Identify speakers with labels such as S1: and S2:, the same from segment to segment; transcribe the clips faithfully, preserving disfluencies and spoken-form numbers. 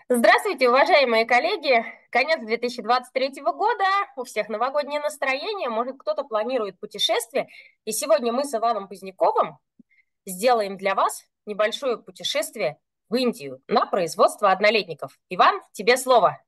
S1: Здравствуйте, уважаемые коллеги! Конец две тысячи двадцать третьего года, у всех новогоднее настроение, может, кто-то планирует путешествие. И сегодня мы с Иваном Поздняковым сделаем для вас небольшое путешествие в Индию на производство однолетников. Иван, тебе слово.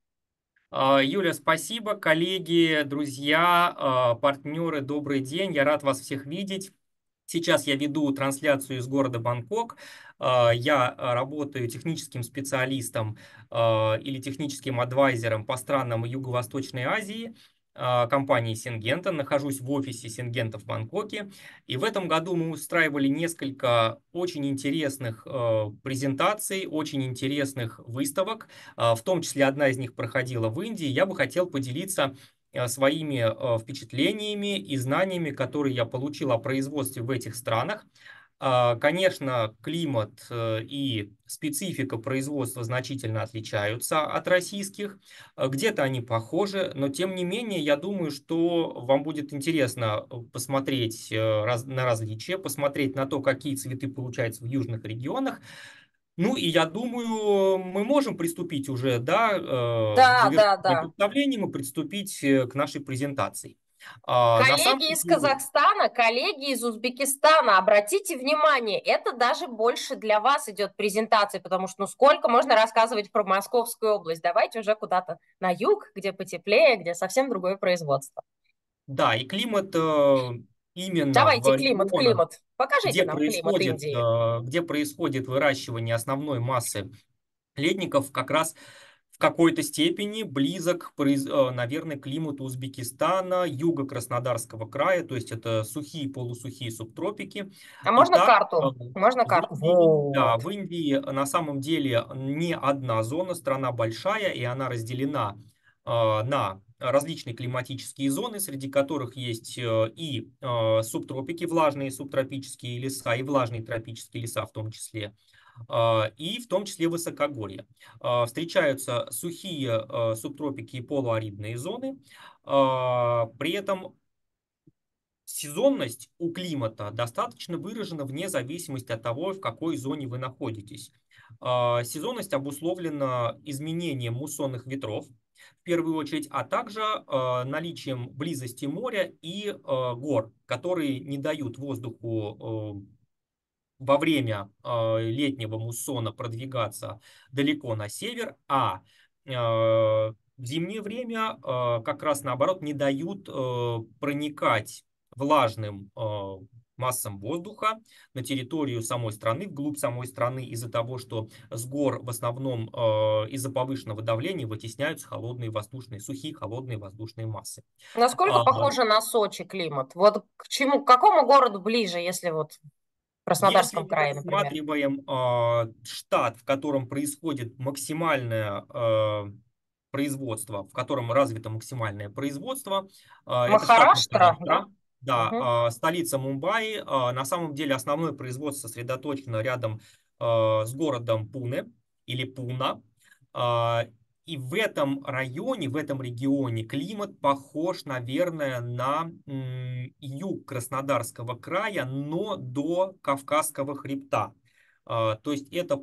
S2: А, Юля, спасибо, коллеги, друзья, а, партнеры, добрый день, я рад вас всех видеть. Сейчас я веду трансляцию из города Бангкок. А, Я а, работаю техническим специалистом а, или техническим адвайзером по странам Юго-Восточной Азии а, компании Сингента. Нахожусь в офисе Сингента в Бангкоке. И в этом году мы устраивали несколько очень интересных а, презентаций, очень интересных выставок. А, В том числе одна из них проходила в Индии. Я бы хотел поделиться э, своими э, впечатлениями и знаниями, которые я получил о производстве в этих странах. А, Конечно, климат э, и специфика производства значительно отличаются от российских. А Где-то они похожи, но тем не менее, я думаю, что вам будет интересно э, посмотреть э, раз- на различия, посмотреть на то, какие цветы получаются в южных регионах. Ну и я думаю, мы можем приступить уже, да, э, к
S1: Да, да,
S2: завершению
S1: да.
S2: представлением и приступить э, к нашей презентации. А, На самом
S1: Коллеги из
S2: деле,
S1: Казахстана, коллеги из Узбекистана, обратите внимание, это даже больше для вас идет презентация, потому что ну сколько можно рассказывать про Московскую область? Давайте уже куда-то на юг, где потеплее, где совсем другое производство.
S2: да, и климат э, именно
S1: Давайте
S2: в
S1: климат,
S2: регионах,
S1: климат. Покажите
S2: где
S1: нам климат
S2: происходит,
S1: Индии.
S2: э, где происходит выращивание основной массы летников, как раз в какой-то степени близок, произ- э, наверное, к климату Узбекистана, юга Краснодарского края, то есть это сухие, полусухие субтропики.
S1: А можно
S2: Итак, э,
S1: карту? Можно
S2: в
S1: карту?
S2: Индии, да,
S1: Вот.
S2: в Индии на самом деле не одна зона, страна большая, и она разделена э, на различные климатические зоны, среди которых есть э, и э, субтропики, влажные субтропические леса, и влажные тропические леса в том числе, э, и в том числе высокогорье. Э, Встречаются сухие э, субтропики и полуаридные зоны. Э, При этом сезонность у климата достаточно выражена вне зависимости от того, в какой зоне вы находитесь. А, Сезонность обусловлена изменением муссонных ветров, в первую очередь, а также а, наличием близости моря и а, гор, которые не дают воздуху э, во время э, летнего муссона продвигаться далеко на север, а э, в зимнее время э, как раз наоборот не дают э, проникать влажным э, массам воздуха на территорию самой страны, вглубь самой страны, из-за того, что с гор в основном э, из-за повышенного давления вытесняются холодные воздушные, сухие холодные воздушные массы.
S1: Насколько
S2: А,
S1: похоже на Сочи климат? Вот к чему, к какому городу ближе, если вот в
S2: Если
S1: Краснодарском
S2: мы
S1: крае, например?
S2: рассматриваем э, штат, в котором происходит максимальное э, производство, в котором развито максимальное производство, э, это штат
S1: Махараштра, да?
S2: Махараштра. Да,
S1: Мгм.
S2: э, столица Мумбаи. Э, на самом деле основное производство сосредоточено рядом э, с городом Пуне или Пуна. Э, и в этом районе, в этом регионе климат похож, наверное, на м, юг Краснодарского края, но до Кавказского хребта. А, То есть это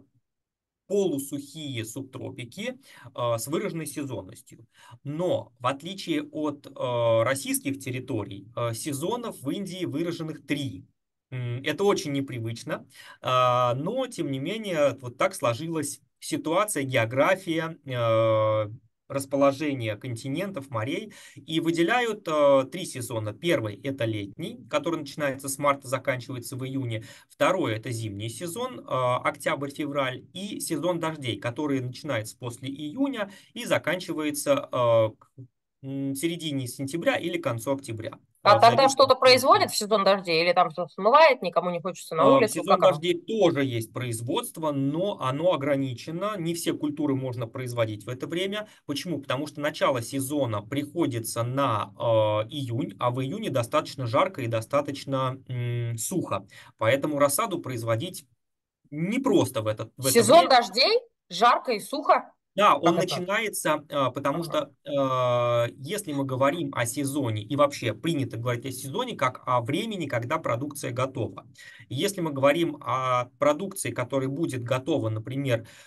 S2: полусухие субтропики а, с выраженной сезонностью. Но в отличие от а, российских территорий, а, сезонов в Индии выраженных три. М, Это очень непривычно, а, но тем не менее вот так сложилась ситуация, география, а, расположение континентов, морей, и выделяют а, три сезона. Первый — это летний, который начинается с марта, заканчивается в июне. Второе — это зимний сезон, а, октябрь-февраль, и сезон дождей, который начинается после июня и заканчивается а, к м, середине сентября или концу октября,
S1: А
S2: а, в
S1: тогда что-то
S2: зависимости от
S1: производит
S2: климата.
S1: в сезон дождей? Или там все смывает, никому не хочется на
S2: А, В
S1: улицу?
S2: сезон
S1: Как оно?
S2: дождей тоже есть производство, но оно ограничено. Не все культуры можно производить в это время. Почему? Потому что начало сезона приходится на э, июнь, а в июне достаточно жарко и достаточно м, сухо. Поэтому рассаду производить непросто в это, в это
S1: Сезон
S2: время.
S1: дождей? Жарко и сухо?
S2: Да,
S1: Как
S2: он
S1: это?
S2: начинается, а, потому
S1: Ага.
S2: что э, если мы говорим о сезоне, и вообще принято говорить о сезоне как о времени, когда продукция готова. И если мы говорим о продукции, которая будет готова, например, э,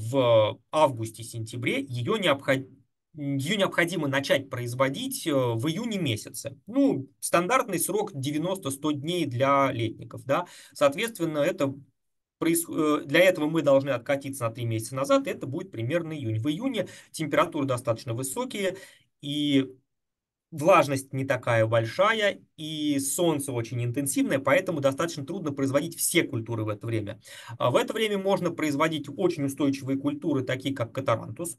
S2: в августе-сентябре, ее необходимо ее необходимо начать производить э, в июне месяце. Ну, стандартный срок девяносто-сто дней для летников, да. Соответственно, это проис- э, для этого мы должны откатиться на три месяца назад, и это будет примерно июнь. В июне температуры достаточно высокие, и влажность не такая большая, и солнце очень интенсивное, поэтому достаточно трудно производить все культуры в это время. А В это время можно производить очень устойчивые культуры, такие как катарантус,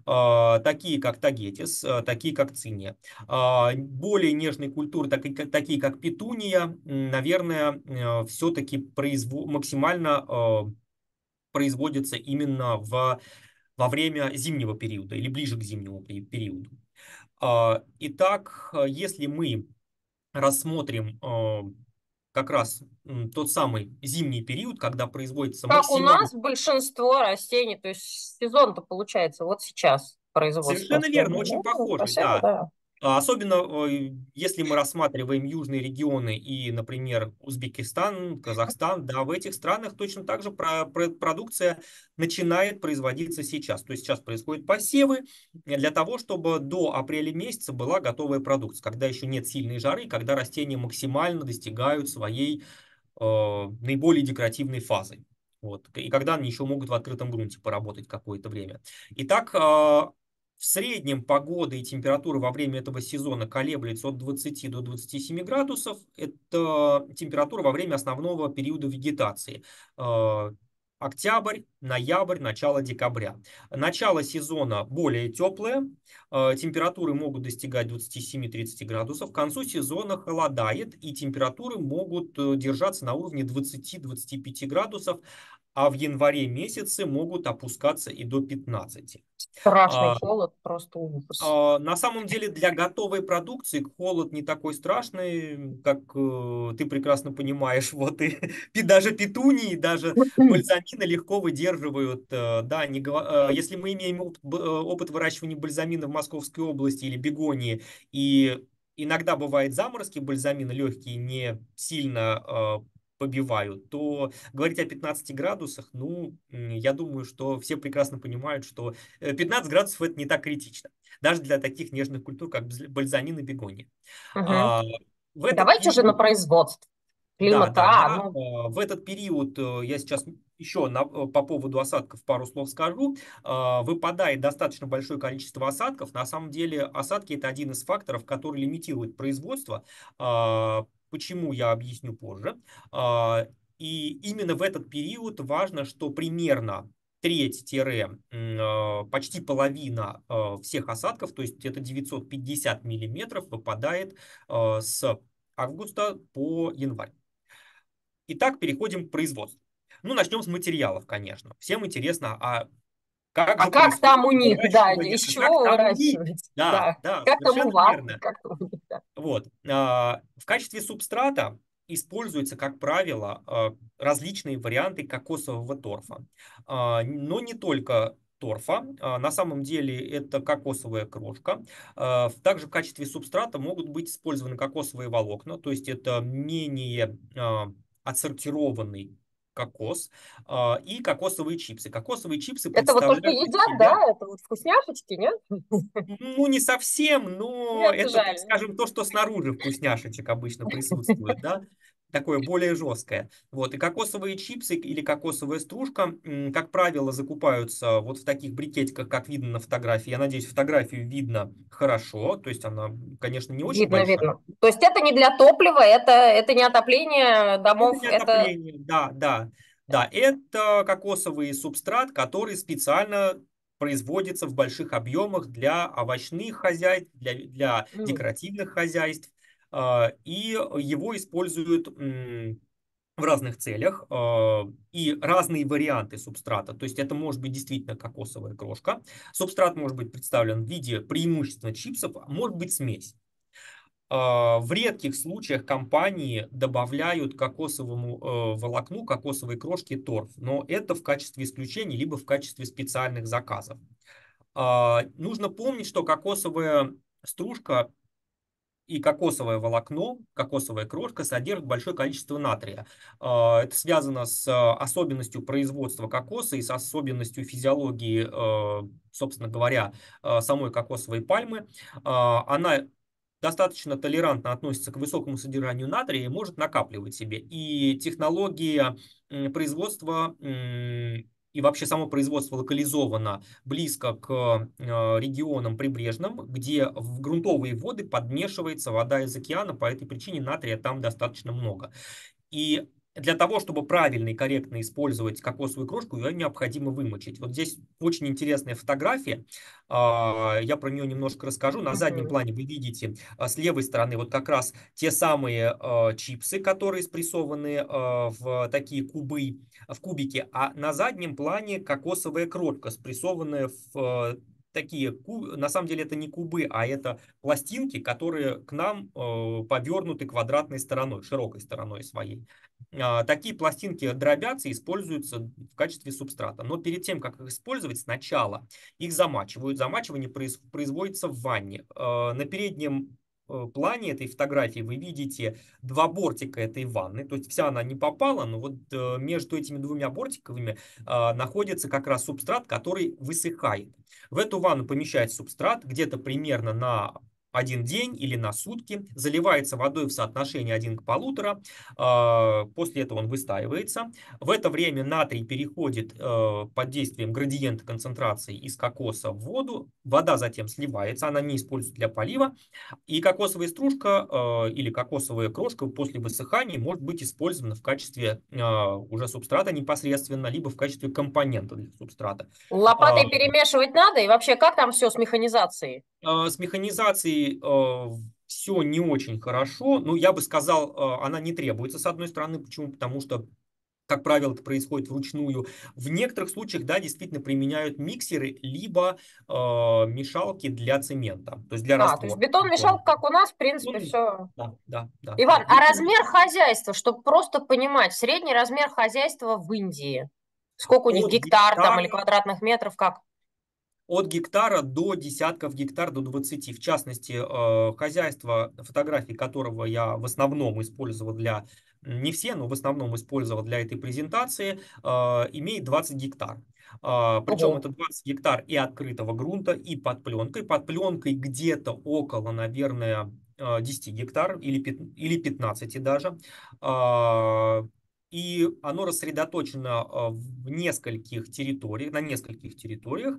S2: а, такие как тагетис, а, такие как циния. А, Более нежные культуры, такие как, такие как петуния, м, наверное, все-таки максимально а, производятся именно в, во время зимнего периода или ближе к зимнему пери- периоду. А, Итак, а, если мы рассмотрим а, как раз м, тот самый зимний период, когда производится
S1: Как у
S2: максимально.
S1: нас большинство растений, то есть сезон-то получается вот сейчас производство
S2: Совершенно верно,
S1: основное.
S2: очень
S1: Ну,
S2: похожий,
S1: спасибо,
S2: да.
S1: да.
S2: А Особенно э, если мы рассматриваем южные регионы и, например, Узбекистан, Казахстан, да, в этих странах точно так же про- про- продукция начинает производиться сейчас. То есть сейчас происходят посевы для того, чтобы до апреля месяца была готовая продукция, когда еще нет сильной жары, когда растения максимально достигают своей э, наиболее декоративной фазы. Вот. И когда они еще могут в открытом грунте поработать какое-то время. Итак, э, в среднем погода и температура во время этого сезона колеблется от двадцати до двадцати семи градусов. Это температура во время основного периода вегетации. Э, Октябрь, ноябрь, начало декабря. Начало сезона более теплое, э, температуры могут достигать двадцати семи тридцати градусов. К концу сезона холодает, и температуры могут э, держаться на уровне двадцати-двадцати пяти градусов, а в январе месяце могут опускаться и до пятнадцати.
S1: Страшный
S2: А,
S1: холод, просто ужас.
S2: а, На самом деле для готовой продукции холод не такой страшный, как э, ты прекрасно понимаешь. Вот и, и даже петунии, даже бальзамины легко выдерживают. э, Да, не, гова- э, если мы имеем опыт, б- э, опыт выращивания бальзамина в Московской области или бегонии, и иногда бывает заморозки бальзамина легкие, не сильно э, побивают, то говорить о пятнадцати градусах, ну, м, я думаю, что все прекрасно понимают, что э, пятнадцать градусов это не так критично даже для таких нежных культур, как бз- бальзамин и бегония.
S1: Мгм.
S2: А, В этот
S1: Давайте уже на
S2: период,
S1: производство.
S2: да,
S1: Климата,
S2: да,
S1: а,
S2: да,
S1: ну,
S2: а, в этот период э, я сейчас еще на- э, по поводу осадков пару слов скажу. А, Выпадает достаточно большое количество осадков. На самом деле осадки это один из факторов, который лимитирует производство. А, Почему, я объясню позже. А, И именно в этот период важно, что примерно треть тире м, э, почти половина э, всех осадков, то есть это девятьсот пятьдесят миллиметров, выпадает э, с августа по январь. Итак, переходим к производству. Ну, начнем с материалов, конечно. Всем интересно, а как
S1: а
S2: же
S1: как
S2: происходит
S1: там у них, да,
S2: выращивание,
S1: из
S2: а как
S1: чего вы
S2: там у них?
S1: выращиваете?
S2: Да,
S1: Да,
S2: да,
S1: как там у
S2: совершенно
S1: вас,
S2: верно.
S1: как там у них, да.
S2: Вот. а, В качестве субстрата используются, как правило, а, различные варианты кокосового торфа. А, Но не только торфа. А, На самом деле это кокосовая крошка. А, в- Также в качестве субстрата могут быть использованы кокосовые волокна, то есть это менее а, отсортированный кокос а, и кокосовые чипсы. Кокосовые чипсы
S1: Это вот то, что
S2: представляют из
S1: едят,
S2: себя.
S1: да? Это вот вкусняшечки, нет?
S2: Ну, не совсем, но
S1: Нет,
S2: это, так
S1: жаль.
S2: скажем, то, что снаружи вкусняшечек обычно присутствует, да, такое более жесткое. Вот, и кокосовые чипсы или кокосовая стружка, м, как правило, закупаются вот в таких брикетиках, как видно на фотографии. Я надеюсь, фотографию видно хорошо, то есть она, конечно, не очень
S1: Видно,
S2: большая.
S1: видно. То есть это не для топлива, это, это не отопление
S2: Это
S1: домов,
S2: не
S1: это...
S2: отопление, да, да, да. Это кокосовый субстрат, который специально производится в больших объемах для овощных хозяйств, для, для
S1: М.
S2: декоративных хозяйств. а, И его используют м, в разных целях а, и разные варианты субстрата. То есть это может быть действительно кокосовая крошка. Субстрат может быть представлен в виде преимущественно чипсов, а может быть смесь. А, В редких случаях компании добавляют кокосовому э, волокну, кокосовой крошке торф, но это в качестве исключения, либо в качестве специальных заказов. А, Нужно помнить, что кокосовая стружка и кокосовое волокно, кокосовая крошка содержит большое количество натрия. А, Это связано с а, особенностью производства кокоса и с особенностью физиологии, э, собственно говоря, э, самой кокосовой пальмы. А, Она достаточно толерантно относится к высокому содержанию натрия и может накапливать себе. И технология м, производства м, и вообще само производство локализовано близко к э, регионам прибрежным, где в грунтовые воды подмешивается вода из океана, по этой причине натрия там достаточно много. И для того, чтобы правильно и корректно использовать кокосовую крошку, ее необходимо вымочить. Вот здесь очень интересная фотография. а, Я про нее немножко расскажу. На заднем
S1: Мгм.
S2: плане вы видите а, с левой стороны вот как раз те самые а, чипсы, которые спрессованы а, в такие кубы, в кубики, а на заднем плане кокосовая крошка, спрессованная в а, такие, ку- на самом деле это не кубы, а это пластинки, которые к нам э, повернуты квадратной стороной, широкой стороной своей. А, Такие пластинки дробятся и используются в качестве субстрата. Но перед тем, как их использовать, сначала их замачивают. Замачивание произ- производится в ванне. Э, На переднем э, плане этой фотографии вы видите два бортика этой ванны. То есть вся она не попала, но вот э, между этими двумя бортиками э, находится как раз субстрат, который высыхает. В эту ванну помещается субстрат где-то примерно на один день или на сутки, заливается водой в соотношении один к полутора, а, после этого он выстаивается. В это время натрий переходит э, под действием градиента концентрации из кокоса в воду, вода затем сливается, она не используется для полива, и кокосовая стружка э, или кокосовая крошка после высыхания может быть использована в качестве э, уже субстрата непосредственно, либо в качестве компонента для субстрата. А,
S1: Лопатой перемешивать надо? И вообще, как там все с механизацией?
S2: А, С механизацией все не очень хорошо. Ну, я бы сказал, э, она не требуется, с одной стороны. Почему? Потому что, как правило, это происходит вручную. В некоторых случаях, да, действительно применяют миксеры, либо э, мешалки для цемента, то есть для
S1: А, то есть
S2: раствора.
S1: бетон-мешалка, как у нас, в принципе,
S2: Ну,
S1: все.
S2: да, да, да, да.
S1: Иван, а размер хозяйства, чтобы просто понимать, средний размер хозяйства в Индии? Сколько у них
S2: От
S1: гектар там или
S2: гектара
S1: квадратных метров, как?
S2: От гектара до десятков гектар, до двадцати. В частности, э, хозяйство, фотографии которого я в основном использовал для, не все, но в основном использовал для этой презентации, э, имеет двадцать гектар. А, Причем
S1: Ого.
S2: это двадцать гектар и открытого грунта, и под пленкой. Под пленкой где-то около, наверное, э, десяти гектар или пят- или пятнадцати даже. А, И оно рассредоточено э, в нескольких территориях, на нескольких территориях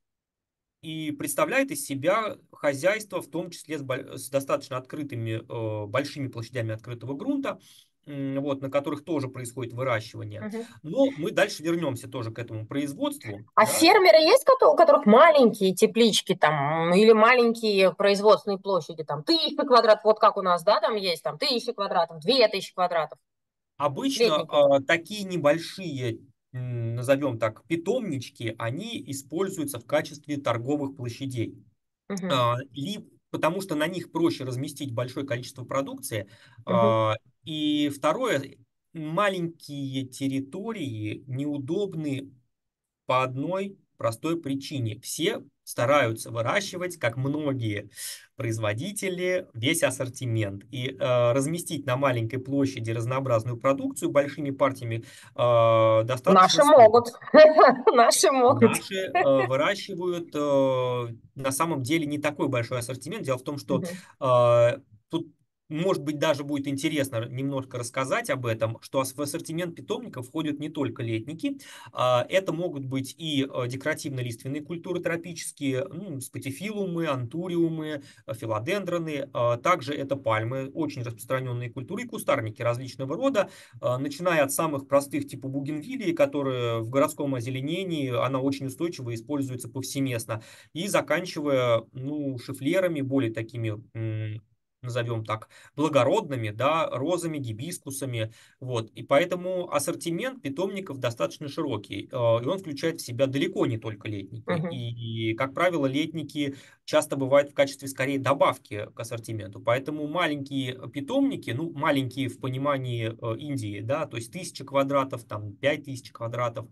S2: и представляет из себя хозяйство, в том числе с, боль- с достаточно открытыми, э, большими площадями открытого грунта, м, вот, на которых тоже происходит выращивание.
S1: Мгм.
S2: Но мы дальше вернемся тоже к этому производству.
S1: А
S2: Да.
S1: фермеры есть, кото- у которых маленькие теплички там или маленькие производственные площади, там тысяча квадратов, вот как у нас, да, там есть там тысяча квадратов, две тысячи квадратов,
S2: Обычно
S1: летники.
S2: э, такие небольшие, м, назовем так, питомнички, они используются в качестве торговых площадей.
S1: Мгм.
S2: А, ли- Потому что на них проще разместить большое количество продукции.
S1: Мгм.
S2: А, И второе, маленькие территории неудобны по одной простой причине. Все стараются выращивать, как многие производители, весь ассортимент. И э, разместить на маленькой площади разнообразную продукцию большими партиями э, достаточно
S1: Наши
S2: сложно.
S1: могут, наши могут.
S2: Наши э, выращивают э, на самом деле не такой большой ассортимент. Дело в том, что
S1: Мгм.
S2: э, тут, может быть, даже будет интересно немножко рассказать об этом, что ас- в ассортимент питомников входят не только летники, а, это могут быть и э, декоративно-лиственные культуры тропические, ну, спатифилумы, антуриумы, э, филодендроны. А также это пальмы, очень распространенные культуры, и кустарники различного рода, а, начиная от самых простых типа бугенвиллии, которые в городском озеленении, она очень устойчиво используется повсеместно, и заканчивая, ну, шифлерами, более такими, м, назовем так, благородными, да, розами, гибискусами, вот. И поэтому ассортимент питомников достаточно широкий, э, и он включает в себя далеко не только летники.
S1: Мгм.
S2: И, и, как правило, летники часто бывают в качестве скорее добавки к ассортименту. Поэтому маленькие питомники, ну, маленькие в понимании э, Индии, да, то есть тысяча квадратов, там, пять тысяч квадратов,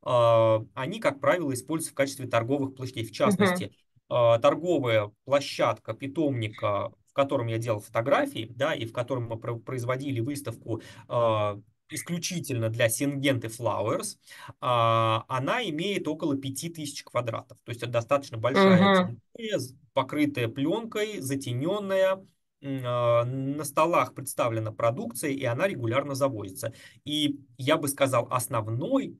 S2: они, как правило, используются в качестве торговых площадей. В
S1: Мгм.
S2: частности, э, торговая площадка питомника, в котором я делал фотографии, да, и в котором мы про- производили выставку э, исключительно для Syngenta Flowers, а, она имеет около пяти тысяч квадратов. То есть это достаточно большая
S1: Мгм.
S2: территория, з- покрытая пленкой, затененная. М, а, На столах представлена продукция, и она регулярно завозится. И я бы сказал, основной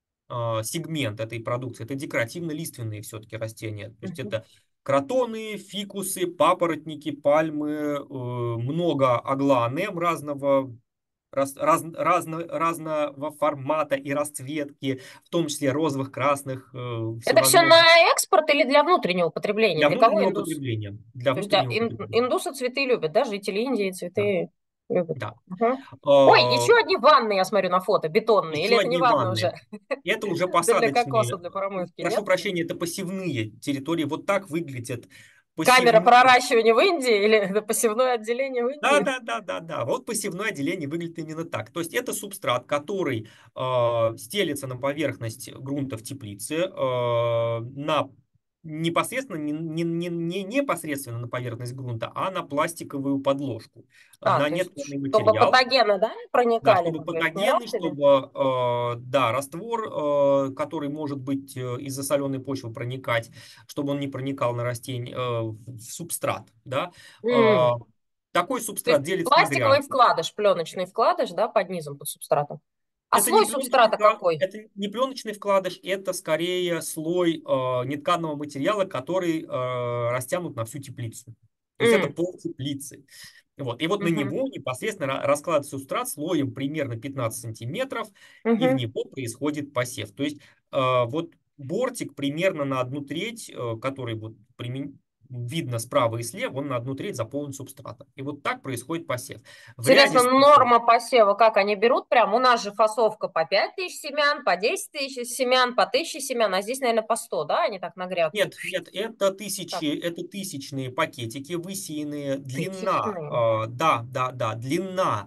S2: а, сегмент этой продукции — это декоративно-лиственные все-таки растения. То есть
S1: Мгм.
S2: это кротоны, фикусы, папоротники, пальмы, э, много аглоанем разного, раз, раз- разно- разного формата и расцветки, в том числе розовых, красных, э,
S1: Это все
S2: всевозможных,
S1: на экспорт или для внутреннего потребления?
S2: для
S1: Для кого
S2: внутреннего
S1: индус?
S2: потребления. Для
S1: То есть а,
S2: внутреннего
S1: ин-
S2: потребления.
S1: индусы цветы любят, да? Жители Индии
S2: Да,
S1: цветы любят.
S2: да.
S1: Мгм. Ой,
S2: А,
S1: еще одни ванны, я смотрю на фото, бетонные. Или
S2: Еще
S1: это не
S2: одни
S1: ванны уже?
S2: ванны. Это уже
S1: Это для
S2: посадочные,
S1: кокоса, для промывки,
S2: прошу
S1: нет?
S2: прощения, это посевные территории. Вот так выглядят
S1: Камера
S2: посевные.
S1: проращивания в Индии или это посевное отделение в
S2: Да,
S1: Индии?
S2: да, да, да, да. Вот посевное отделение выглядит именно так. То есть это субстрат, который э, стелится на поверхность грунта в теплице, э, на непосредственно не, не, не, не непосредственно на поверхность грунта, а на пластиковую подложку, э,
S1: А,
S2: на
S1: то есть
S2: нетканый
S1: чтобы
S2: материал.
S1: патогены, да, не
S2: Да,
S1: проникали
S2: чтобы
S1: в верхний ряд
S2: патогены,
S1: или?
S2: чтобы, э, да, раствор, э, который может быть э, из-за соленой почвы проникать, чтобы он не проникал на растение, э, в в субстрат, да. Э,
S1: М.
S2: такой
S1: То
S2: субстрат
S1: есть
S2: делится на
S1: пластиковый
S2: грядки.
S1: вкладыш, пленочный вкладыш, да, под низом, под субстратом. А
S2: Это не
S1: слой
S2: пленочный
S1: субстрата
S2: вклад,
S1: какой?
S2: это не пленочный вкладыш, это скорее слой э, нетканого материала, который э, растянут на всю теплицу. То есть это
S1: М.
S2: пол теплицы. Вот. И вот на
S1: Мгм.
S2: него непосредственно ра- раскладывается субстрат слоем примерно пятнадцать сантиметров, и в
S1: Мгм.
S2: него происходит посев. То есть э, вот бортик примерно на одну треть, э, который вот примен- видно справа и слева, он на одну треть заполнен субстратом. И вот так происходит посев. В ряде
S1: Интересно,
S2: случаев
S1: норма посева, как они берут? Прям у нас же фасовка по пять тысяч семян, по десять тысяч семян, по тысяче семян, а здесь, наверное, по сто, да? Они так на грядку.
S2: Нет, нет, это тысячи,
S1: Так,
S2: это тысячные пакетики, высеянные. Длина,
S1: тысячные.
S2: э, да, да, да, длина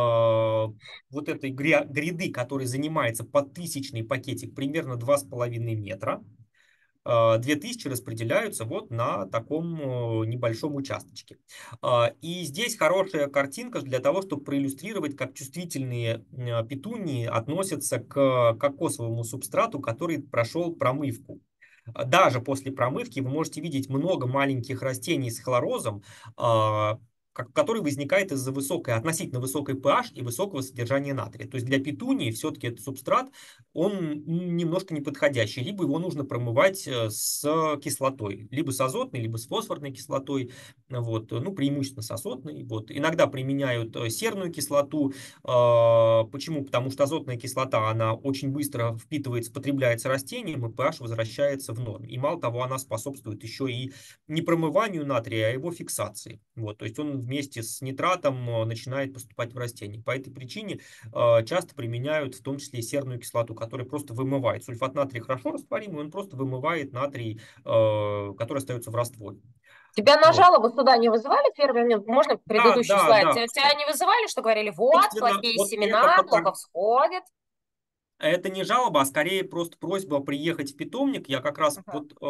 S2: э, вот этой гря- гряды, которая занимается под тысячный пакетик, примерно два с половиной метра. Э, две тысячи распределяются вот на таком э, небольшом участочке. Э, И здесь хорошая картинка для того, чтобы проиллюстрировать, как чувствительные э, петунии относятся к кокосовому субстрату, который прошел промывку. А Даже после промывки вы можете видеть много маленьких растений с хлорозом, а, ко- который возникает из-за высокой, относительно высокой pH и высокого содержания натрия. То есть для петунии все-таки этот субстрат, он немножко неподходящий. Либо его нужно промывать э, с кислотой, либо с азотной, либо с фосфорной кислотой. Вот. Ну, преимущественно с азотной. Вот. Иногда применяют э, серную кислоту. А, Почему? Потому что азотная кислота, она очень быстро впитывается, потребляется растением, и pH возвращается в норму. И мало того, она способствует еще и не промыванию натрия, а его фиксации. Вот, то есть он вместе с нитратом э, начинает поступать в растение. По этой причине э, часто применяют в том числе и серную кислоту, которая просто вымывает. Сульфат натрия хорошо растворимый, он просто вымывает натрий, э, который остается в растворе.
S1: Тебя на
S2: Вот.
S1: жалобу сюда не вызывали фермеры? Мне- Можно
S2: Да,
S1: предыдущий
S2: да,
S1: слайд?
S2: да.
S1: Тебя, тебя не вызывали, что говорили, вот,
S2: Собственно,
S1: плохие
S2: вот это
S1: семена,
S2: фото-
S1: плохо всходят?
S2: Это не жалоба, а скорее просто просьба приехать в питомник. Я как раз
S1: Ага.
S2: вот э,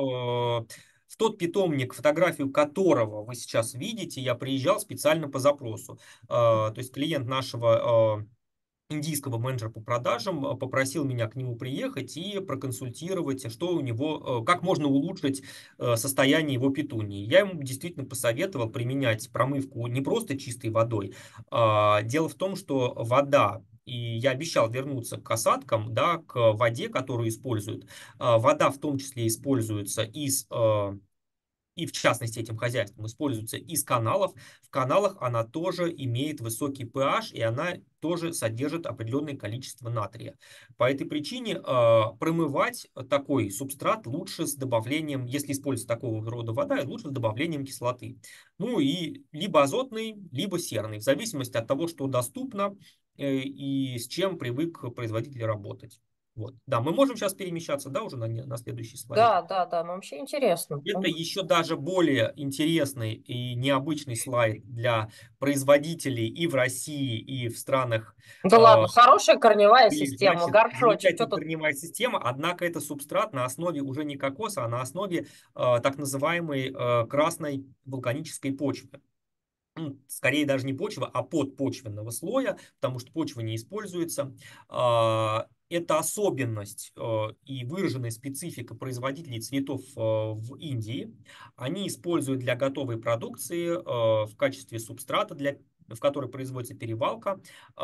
S2: в тот питомник, фотографию которого вы сейчас видите, я приезжал специально по запросу. Э, то есть клиент нашего э, индийского менеджера по продажам э, попросил меня к нему приехать и проконсультировать, что у него, э, как можно улучшить э, состояние его петунии. Я ему действительно посоветовал применять промывку не просто чистой водой. а, Дело в том, что вода, и я обещал вернуться к осадкам, да, к воде, которую используют. А, Вода в том числе используется из э, и в частности этим хозяйством используется из каналов. В каналах она тоже имеет высокий pH, и она тоже содержит определенное количество натрия. По этой причине э, промывать такой субстрат лучше с добавлением, если используется такого рода вода, лучше с добавлением кислоты. Ну и либо азотный, либо серный, в зависимости от того, что доступно э, и с чем привык производитель работать. Вот. Да, мы можем сейчас перемещаться, да, уже на, не- на следующий слайд.
S1: Да, да, да, ну вообще интересно.
S2: Это еще даже более интересный и необычный слайд для производителей и в России, и в странах,
S1: Да
S2: э,
S1: ладно, хорошая корневая
S2: или,
S1: система,
S2: значит,
S1: горшочек, что
S2: замечательная
S1: тут?
S2: корневая система, однако это субстрат на основе уже не кокоса, а на основе э, так называемой э, красной вулканической почвы. Ну, скорее даже не почва, а подпочвенного слоя, потому что почва не используется. А, Это особенность э, и выраженная специфика производителей цветов э, в Индии. Они используют для готовой продукции э, в качестве субстрата, для, в которой производится перевалка,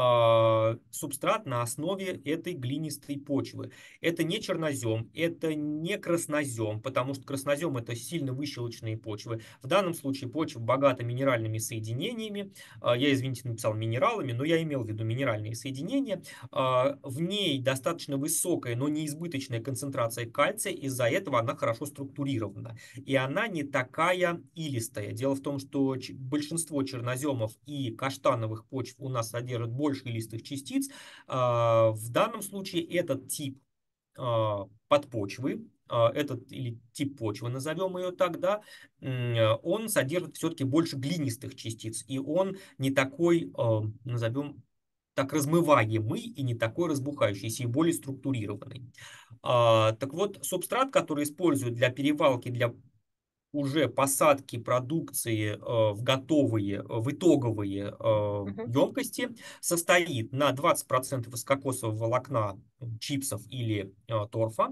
S2: э, субстрат на основе этой глинистой почвы. Это не чернозем, это не краснозем, потому что краснозем это сильно выщелочные почвы. В данном случае почва богата минеральными соединениями. А, Я, извините, написал минералами, но я имел в виду минеральные соединения. А, В ней достаточно высокая, но не избыточная концентрация кальция, из-за этого она хорошо структурирована. И она не такая илистая. Дело в том, что ч- большинство черноземов и каштановых почв у нас содержат больше илистых частиц. А, В данном случае этот тип а, подпочвы, а, этот или тип почвы, назовем ее так, да, м, он содержит все-таки больше глинистых частиц, и он не такой, а, назовем так, размываемый и не такой разбухающийся, и более структурированный. А, Так вот, субстрат, который используют для перевалки, для уже посадки продукции э, в готовые, э, в итоговые э,
S1: Мгм.
S2: емкости состоит на двадцать процентов из кокосового волокна, м, чипсов или э, торфа,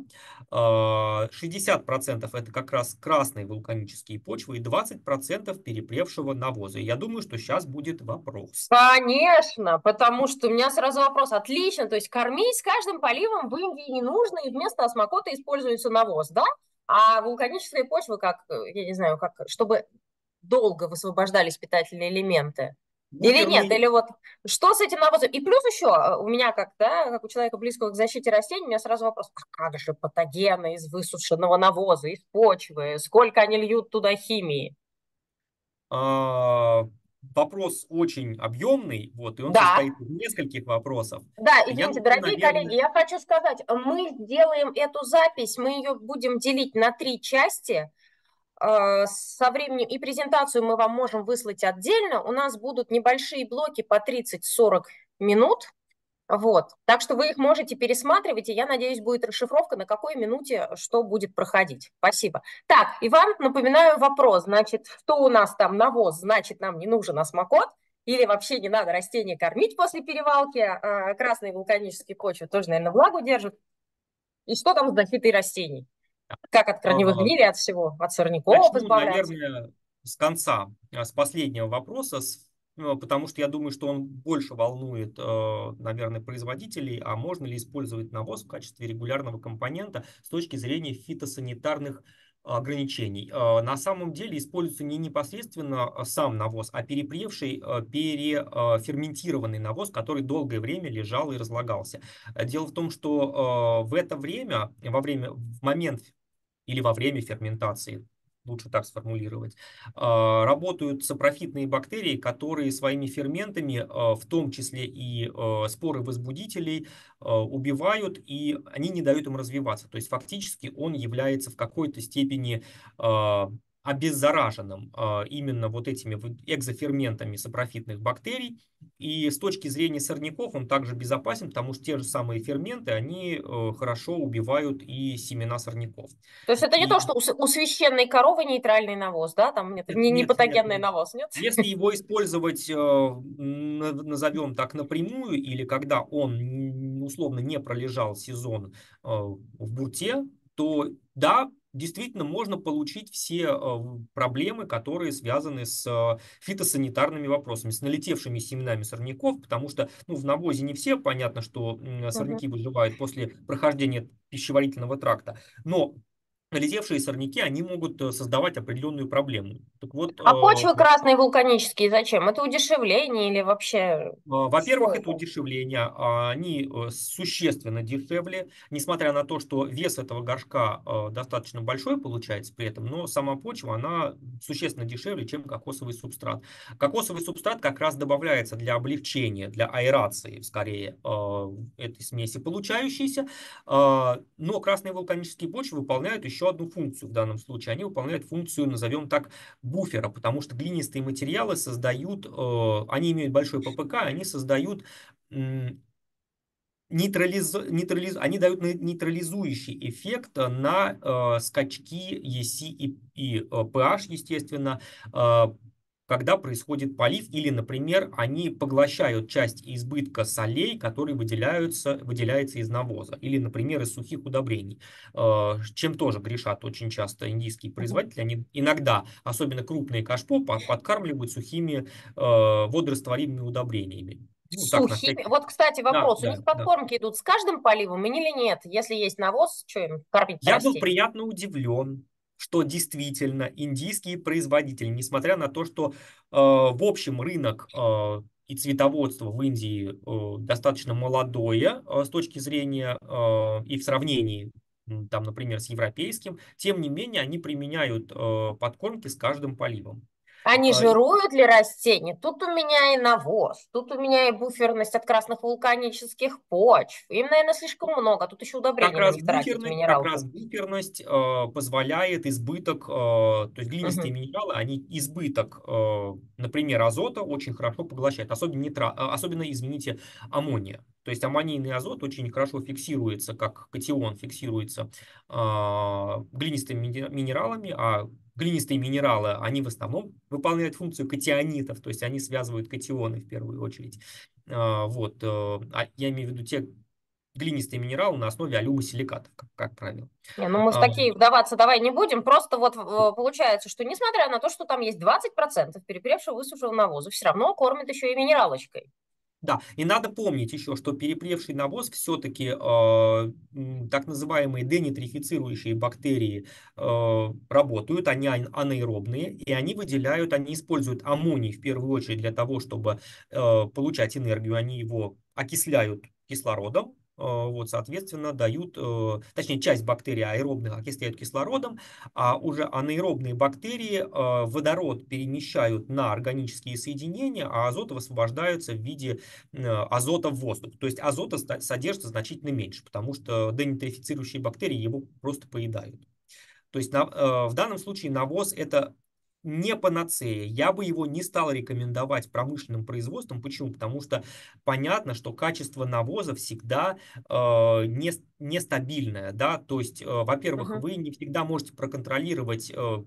S2: э, шестьдесят процентов это как раз красные вулканические почвы и двадцать процентов перепревшего навоза. И я думаю, что сейчас будет вопрос.
S1: Конечно, потому что у меня сразу вопрос. Отлично, то есть кормить с каждым поливом в Индии не нужно, и вместо осмокота используется навоз, да? А вулканическая почва, как, э, я не знаю, как, чтобы долго высвобождались питательные элементы. Или нет,
S2: Буферный.
S1: или вот что с этим навозом? И плюс еще, э, у меня как, да, как у человека близкого к защите растений, у меня сразу вопрос, а как же патогены из высушенного навоза, из почвы, сколько они льют туда химии?
S2: а, Вопрос очень объемный, вот, и он
S1: Да,
S2: состоит из нескольких вопросов.
S1: да,
S2: Я
S1: извините,
S2: начну,
S1: дорогие коллеги,
S2: наверное,
S1: я хочу сказать, мы сделаем эту запись, мы ее будем делить на три части. Э, Со временем и презентацию мы вам можем выслать отдельно. У нас будут небольшие блоки по тридцать-сорок минут. Вот. Так что вы их можете пересматривать, и я надеюсь, будет расшифровка, на какой минуте что будет проходить. Спасибо. Так, Иван, напоминаю вопрос. Значит, что у нас там навоз? Значит, нам не нужен осмокот? Или вообще не надо растения кормить после перевалки? А, красные вулканические почвы тоже, наверное, влагу держат. И что там с защитой растений? Как от корневых
S2: а,
S1: гнилей, от всего? От сорняков
S2: начну,
S1: избавляться?
S2: наверное, с конца, а, с последнего вопроса, с- ну, потому что я думаю, что он больше волнует, э, наверное, производителей, а можно ли использовать навоз в качестве регулярного компонента с точки зрения фитосанитарных ограничений. Э, На самом деле используется не непосредственно э, сам навоз, а перепревший, э, переферментированный навоз, который долгое время лежал и разлагался. Э, Дело в том, что э, в это время, во время, в момент или во время ферментации, лучше так сформулировать, а, работают сапрофитные бактерии, которые своими ферментами, а, в том числе и а, споры возбудителей, а, убивают, и они не дают им развиваться. То есть фактически он является в какой-то степени а, обеззараженным а, именно вот этими вот экзоферментами сапрофитных бактерий. И с точки зрения сорняков он также безопасен, потому что те же самые ферменты, они э, хорошо убивают и семена сорняков.
S1: То есть это не то,
S2: И
S1: что у, с- у священной коровы нейтральный навоз, да? Там нет,
S2: нет,
S1: не, не
S2: нет, нет,
S1: патогенный
S2: нет.
S1: навоз, нет?
S2: Если его использовать, э, на- назовем так, напрямую, или когда он н- условно не пролежал сезон э, в бурте, то да, действительно можно получить все э, проблемы, которые связаны с э, фитосанитарными вопросами, с налетевшими семенами сорняков, потому что ну, в навозе не все, понятно, что м,
S1: Мгм.
S2: сорняки выживают после прохождения пищеварительного тракта, но налетевшие сорняки, они могут э, создавать определенную проблему. Так вот,
S1: А почвы
S2: э,
S1: красные вулканические зачем? Это удешевление или вообще
S2: А,
S1: что
S2: Во-первых, это
S1: это?
S2: удешевление. а, Они э, существенно дешевле, несмотря на то, что вес этого горшка э, достаточно большой получается при этом, но сама почва, она существенно дешевле, чем кокосовый субстрат. Кокосовый субстрат как раз добавляется для облегчения, для аэрации, скорее, э, этой смеси получающейся. А, Но красные вулканические почвы выполняют еще одну функцию в данном случае. Они выполняют функцию, назовем так, буфера, потому что глинистые материалы создают, э, они имеют большой ППК, они создают м, нейтрализ, нейтрализ, они дают ней- нейтрализующий эффект на э, скачки и си и, и э, pH, естественно, э, когда происходит полив, или, например, они поглощают часть избытка солей, которые выделяются, выделяется из навоза, или, например, из сухих удобрений, э, чем тоже грешат очень часто индийские производители. Они иногда, особенно крупные кашпо, под- подкармливают сухими э, водорастворимыми удобрениями. Ну, так, на
S1: Сухими?
S2: всякий.
S1: Вот, кстати,
S2: Да,
S1: вопрос. У
S2: да,
S1: них
S2: да.
S1: подкормки идут с каждым поливом или нет? Если есть навоз, что им кормить-то
S2: Я был
S1: растения?
S2: приятно удивлен, что действительно индийские производители, несмотря на то, что э, в общем рынок э, и цветоводство в Индии э, достаточно молодое э, с точки зрения э, и в сравнении, м, там, например, с европейским, тем не менее они применяют э, подкормки с каждым поливом.
S1: Они
S2: Э, и
S1: жируют ли растения? Тут у меня и навоз, тут у меня и буферность от красных вулканических почв. Им, наверное, слишком много. Тут еще
S2: Как
S1: удобрений на
S2: раз
S1: них тратить,
S2: буферность, как
S1: минералки.
S2: раз буферность э, позволяет избыток, э, то есть глинистые
S1: Мгм.
S2: минералы, они избыток, э, например, азота очень хорошо поглощают, особенно, нитра, а, особенно, извините, аммония. То есть аммонийный азот очень хорошо фиксируется, как катион фиксируется э, глинистыми мини- минералами, а глинистые минералы, они в основном выполняют функцию катионитов, то есть они связывают катионы в первую очередь. Э, вот, э, а я имею в виду те глинистые минералы на основе алюмосиликатов, как, как правило.
S1: Не, ну мы в
S2: А,
S1: такие вдаваться давай не будем. Просто вот э, получается, что несмотря на то, что там есть двадцать процентов перепревшего высушенного навоза, все равно кормят еще и минералочкой.
S2: Да, и надо помнить еще, что перепревший навоз все-таки так называемые денитрифицирующие бактерии э, работают, они ан- анаэробные, и они выделяют, они используют аммоний в первую очередь для того, чтобы э, получать энергию, они его окисляют кислородом, э, вот, соответственно, дают, э, точнее, часть бактерий аэробных окисляют кислородом, а уже анаэробные бактерии э, водород перемещают на органические соединения, а азот высвобождается в виде э, азота в воздух. То есть азота ста- содержится значительно меньше, потому что денитрофицирующие бактерии его просто поедают. То есть на- э, в данном случае навоз это не панацея. Я бы его не стал рекомендовать промышленным производством. Почему? Потому что понятно, что качество навоза всегда э, не, нестабильное. Да? То есть, э, во-первых,
S1: Мгм.
S2: вы не всегда можете проконтролировать э,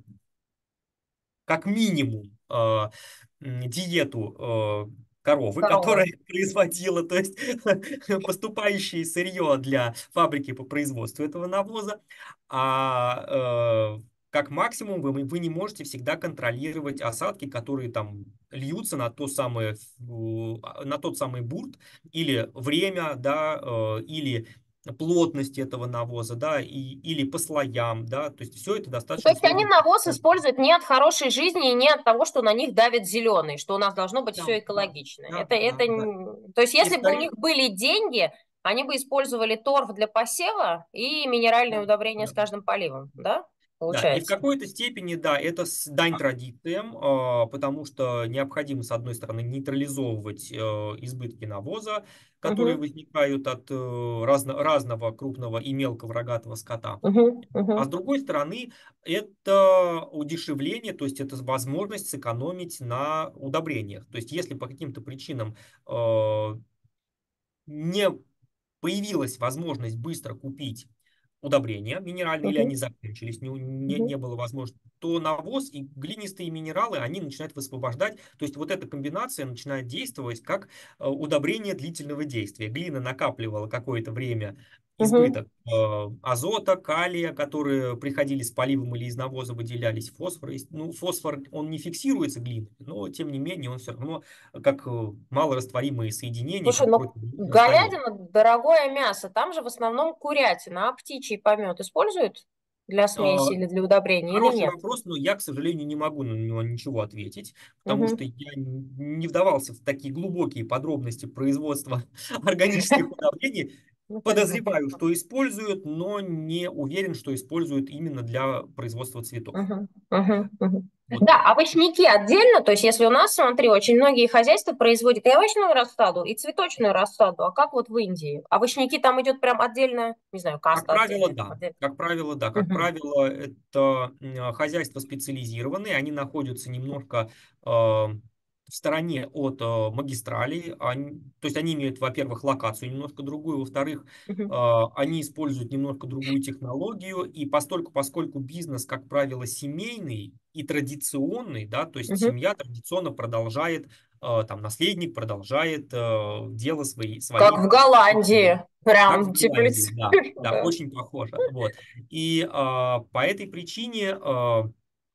S2: как минимум э, м, диету э, коровы, которая
S1: Коровы.
S2: производила, то есть поступающее сырье для фабрики по производству этого навоза, а э, как максимум вы, вы не можете всегда контролировать осадки, которые там льются на то самое, фу, на тот самый бурт, или время, да, э, или плотность этого навоза, да, и, или по слоям, да, то есть все это
S1: То
S2: достаточно
S1: есть они
S2: сложно.
S1: навоз используют не от хорошей жизни и не от того, что на них давит зеленый, что у нас должно быть
S2: Да,
S1: все
S2: да,
S1: экологично.
S2: да,
S1: Это,
S2: да,
S1: это...
S2: да.
S1: н- То есть
S2: И
S1: если бы у
S2: скорее,
S1: них были деньги, они бы использовали торф для посева и минеральные
S2: да,
S1: удобрения с
S2: да.
S1: каждым поливом, да?
S2: Да, и в
S1: Получается.
S2: какой-то степени, да, это с- дань традициям, а, потому что необходимо, с одной стороны, нейтрализовывать э, избытки навоза, которые
S1: Мгм.
S2: возникают от э, разно- разного крупного и мелкого рогатого скота.
S1: Мгм.
S2: А с
S1: Мгм.
S2: другой стороны, это удешевление, то есть это возможность сэкономить на удобрениях. То есть если по каким-то причинам э, не появилась возможность быстро купить удобрения минеральные, или они
S1: Мгм.
S2: закончились, не, не,
S1: Мгм.
S2: не было возможности, то навоз и глинистые минералы, они начинают высвобождать, то есть вот эта комбинация начинает действовать как э, удобрение длительного действия. Глина накапливала какое-то время
S1: Мгм.
S2: избыток э, азота, калия, которые приходили с поливом или из навоза выделялись, фосфор. Есть- Ну, фосфор, он не фиксируется глиной, но тем не менее он все равно как э, малорастворимые соединения,
S1: Слушай,
S2: как
S1: ну
S2: против остается.
S1: говядина дорогое мясо, там же в основном курятина, а птичий помет используют? для
S2: А,
S1: смеси или для удобрения, или
S2: Хороший
S1: нет?
S2: вопрос, но я, к сожалению, не могу на него ничего ответить, потому что
S1: Мгм.
S2: я не вдавался в такие глубокие подробности производства органических удобрений.
S1: Ну, понятно.
S2: Подозреваю, что используют, но не уверен, что используют именно для производства цветов.
S1: Мгм, мгм, мгм.
S2: Вот
S1: Да,
S2: так.
S1: овощники отдельно, то есть если у нас, смотри, очень многие хозяйства производят и овощную рассаду, и цветочную рассаду, а как вот в Индии? Овощники там идет прям отдельно, не знаю,
S2: Как
S1: каста
S2: правило,
S1: отдельная.
S2: да.
S1: Отдель-
S2: Как правило, да. Как
S1: Мгм,
S2: правило, это м, хозяйства специализированные, они находятся немножко э, в стороне от э, магистралей. Они- то есть они имеют, во-первых, локацию немножко другую, во-вторых,
S1: мгм,
S2: э, они используют немножко другую технологию, и постольку, поскольку бизнес, как правило, семейный и традиционный, да, то есть
S1: мгм.
S2: семья традиционно продолжает, э, там, наследник продолжает э, дело свои,
S1: Как в
S2: своих
S1: Голландии,
S2: как в
S1: прям
S2: Голландии,
S1: теплиц.
S2: да, да,
S1: Да.
S2: очень похоже. Вот. И а, по этой причине, а,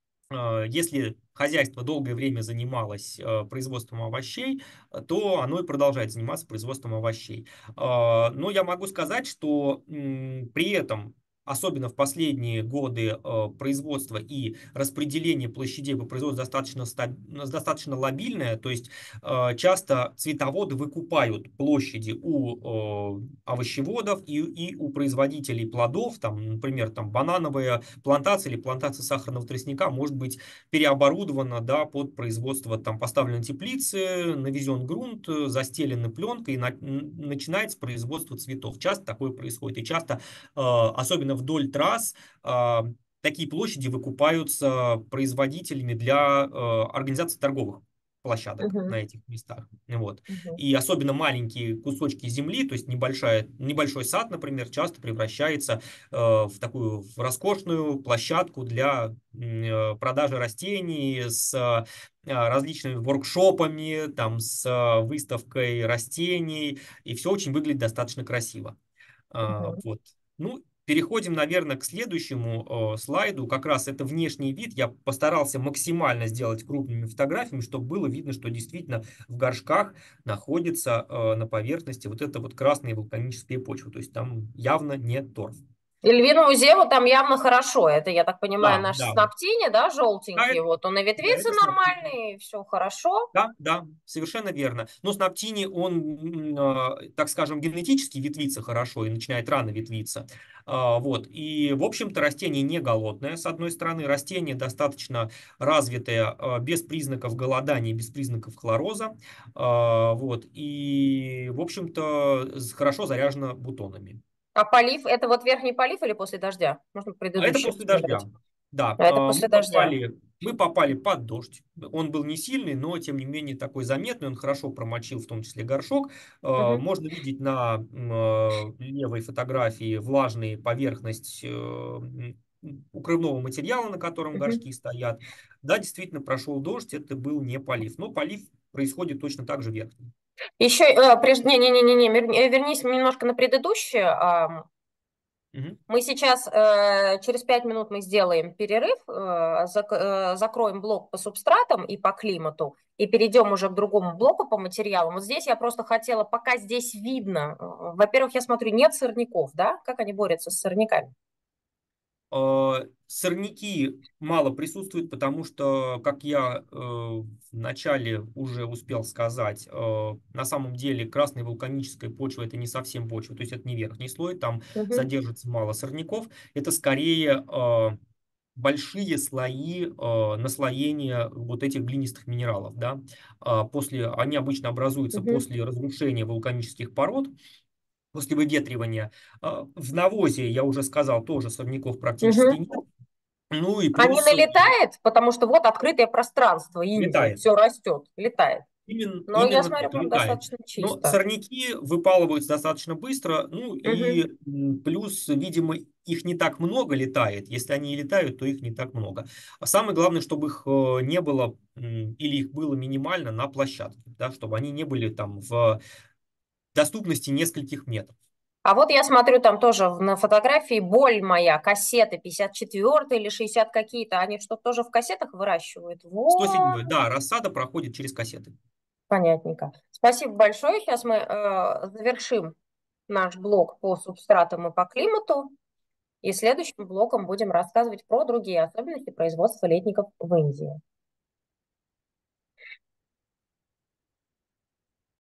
S2: а, если хозяйство долгое время занималось а, производством овощей, а, то оно и продолжает заниматься производством овощей. А, но я могу сказать, что м, при этом, особенно в последние годы, а, производство и распределение площадей по производству достаточно, ста- достаточно лобильное, то есть а, часто цветоводы выкупают площади у э, овощеводов и, и у производителей плодов, там, например, там банановая плантация или плантация сахарного тростника может быть переоборудована, да, под производство, там поставлены теплицы, навезен грунт, э, застелены пленкой, и на- н- начинается производство цветов. Часто такое происходит. И часто, э, особенно вдоль трасс, э, такие площади выкупаются производителями для э, организации торговых площадок
S1: Мгм,
S2: на этих местах. Вот.
S1: мгм,
S2: И особенно маленькие кусочки земли, то есть небольшая, небольшой сад, например, часто превращается э, в такую в роскошную площадку для м, э, продажи растений с э, различными воркшопами, там, с э, выставкой растений, и все очень выглядит достаточно красиво. А,
S1: мгм.
S2: Вот. Ну, переходим, наверное, к следующему э, слайду. Как раз это внешний вид. Я постарался максимально сделать крупными фотографиями, чтобы было видно, что действительно в горшках находится э, на поверхности вот эта вот красная вулканическая почва. То есть там явно не торф.
S1: И львинову зеву там явно хорошо. Это, я так понимаю,
S2: Да,
S1: наш
S2: да.
S1: снаптини, да,
S2: А
S1: желтенький.
S2: это,
S1: Вот он и
S2: да,
S1: ветвится
S2: это снабдение.
S1: нормальный, все хорошо.
S2: Да, да, совершенно верно. Но снаптини, он, м, э, так скажем, генетически ветвится хорошо и начинает рано ветвиться. А, Вот. И, в общем-то, растение не голодное, с одной стороны. Растение достаточно развитое, э, без признаков голодания, без признаков хлороза. А, Вот. И, в общем-то, с- хорошо заряжено бутонами.
S1: А полив, это вот верхний полив или после дождя? Можно
S2: А это
S1: предыдущий
S2: после
S1: посмотреть.
S2: дождя. Да,
S1: А это
S2: а, мы
S1: после дождя.
S2: попали, мы попали под дождь. Он был не сильный, но тем не менее такой заметный. Он хорошо промочил, в том числе горшок. А,
S1: Мгм,
S2: Можно видеть на м, а, левой фотографии влажные поверхность э, м, укрывного материала, на котором
S1: мгм.
S2: горшки стоят. Да, действительно прошел дождь, это был не полив. Но полив происходит точно так же верхний.
S1: Еще, э, прежде, не-не-не-не, вернись немножко на предыдущее. ам,
S2: Мгм.
S1: Мы сейчас, э, через пять минут мы сделаем перерыв, э, зак- э, закроем блок по субстратам и по климату, и перейдем уже к другому блоку по материалам. Вот здесь я просто хотела, пока здесь видно, э, во-первых, я смотрю, нет сорняков, да? Как они борются с сорняками?
S2: Э, Сорняки мало присутствуют, потому что, как я э, в начале уже успел сказать, э, на самом деле красная вулканическая почва это не совсем почва, то есть это не верхний слой, там
S1: Мгм,
S2: содержится мало сорняков, это скорее э, большие слои э, наслоения вот этих глинистых минералов, да. А После, они обычно образуются
S1: мгм,
S2: после разрушения вулканических пород, после выветривания. А, В навозе, я уже сказал, тоже сорняков практически
S1: мгм.
S2: нет. Ну и
S1: А не
S2: плюс э,
S1: налетает, потому что вот открытое пространство, Индия,
S2: летает.
S1: все растет, летает.
S2: Именно,
S1: Но я
S2: именно
S1: смотрю,
S2: так,
S1: прям
S2: летает.
S1: достаточно
S2: Но
S1: чисто.
S2: сорняки выпалываются достаточно быстро, ну
S1: Мгм.
S2: и м, плюс, видимо, их не так много летает. Если они и летают, то их не так много. А самое главное, чтобы их э, не было м, или их было минимально на площадке, да, чтобы они не были там в доступности нескольких метров.
S1: А вот я смотрю там тоже в- на фотографии боль моя, кассеты пятьдесят четыре или шестьдесят какие-то, они что, тоже в кассетах выращивают?
S2: сто
S1: Вот,
S2: седьмой, да, рассада проходит через кассеты.
S1: понятненько. Спасибо большое. Сейчас мы э, завершим наш блок по субстратам и по климату. И следующим блоком будем рассказывать про другие особенности производства летников в Индии.